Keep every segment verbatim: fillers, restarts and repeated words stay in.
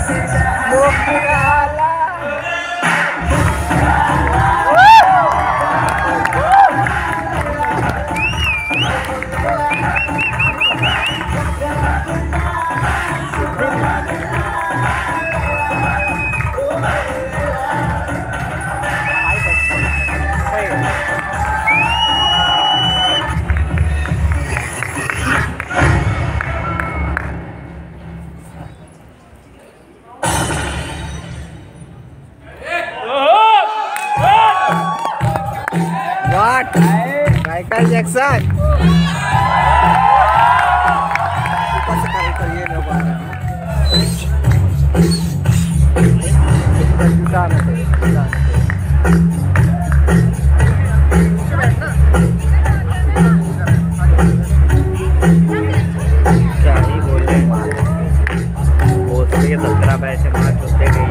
What? Michael Jackson. Suka sekali kalian ya Pak. Juta nanti. क्या ही बोले वो तो ये सत्रह पैसे मार चुके गई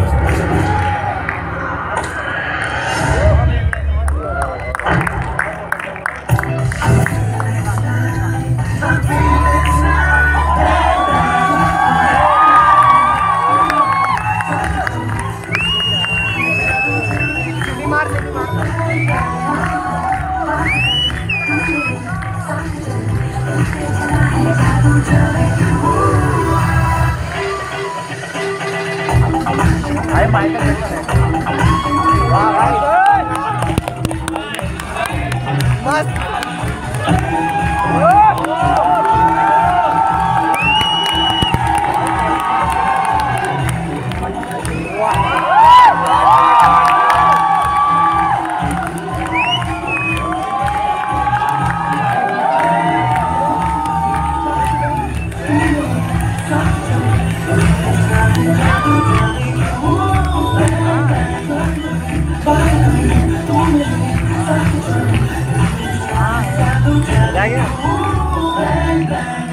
भाई माइकल वाह भाई मस्त क्या